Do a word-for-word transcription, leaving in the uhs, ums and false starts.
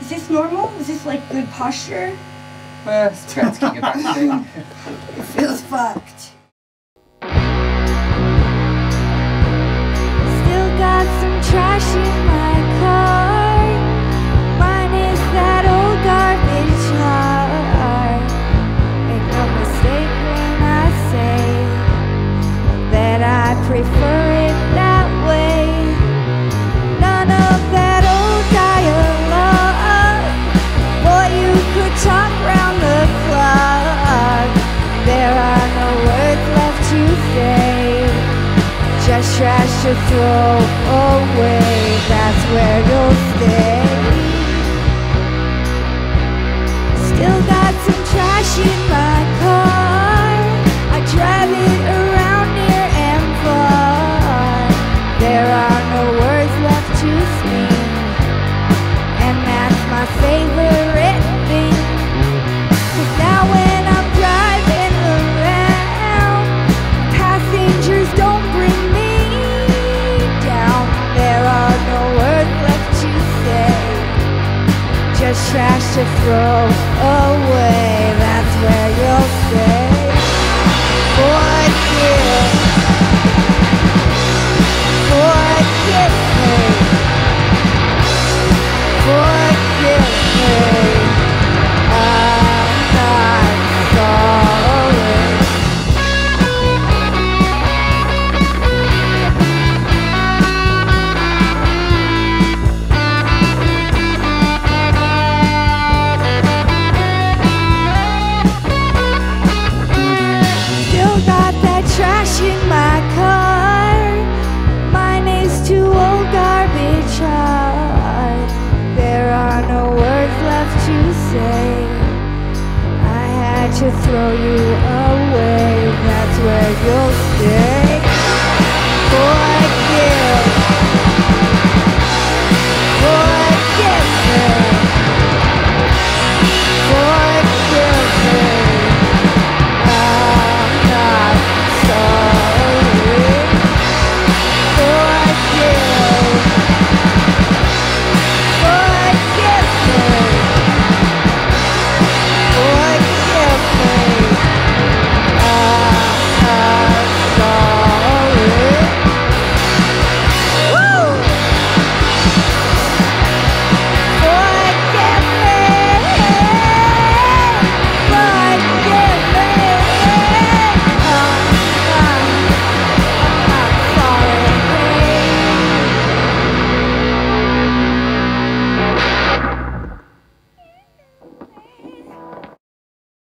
Is this normal? Is this like good posture? Well, it's depends on your back thing. It feels fucked. Still got some trash in my car. Mine is that old garbage heart. Make no mistake when I say that I prefer it that way. None of that old dialogue. Boy, you could talk round the clock. There are no words left to say. Just trash to throw away. That's where you'll stay. Still got some trash in my car. I drive it around near and far. There are no words left to speak, and that's my favorite thing. 'Cause now when I'm driving around, passengers don't bring me down. There are no words left to say. Just trash to throw away. That's where you'll stay. Forgive, forgive me, forgive me. I'm not sorry. Still got that trash in my car. Mine is too old garbage heart. There are no words left to say. I had to throw you